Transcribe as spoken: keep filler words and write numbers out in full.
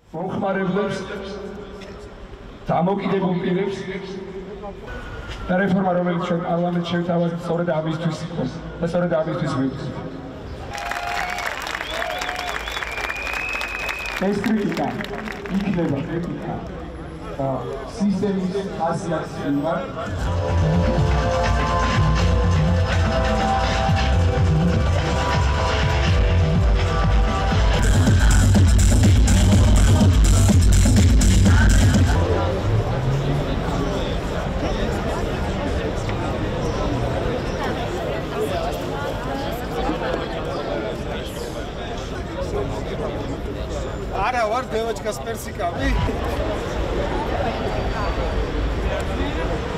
მომხმარებლებს, დამოკიდებულ პირებს და რეფორმა, რომელიც ჩვენ პარლამენტში შევთავაზეთ, სწორედ ამისთვის იყოს და სწორედ ამისთვის მივხვდით. ეს კრიტიკა იქნება კრიტიკა სისტემის ხასიათის მიმართ. არა ვარ დევაჩკას პერსიკავი